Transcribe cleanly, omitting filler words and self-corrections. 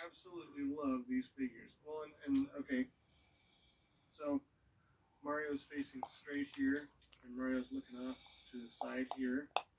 absolutely love these figures. Well, and okay, so Mario's facing straight here, and Mario's looking off to the side here.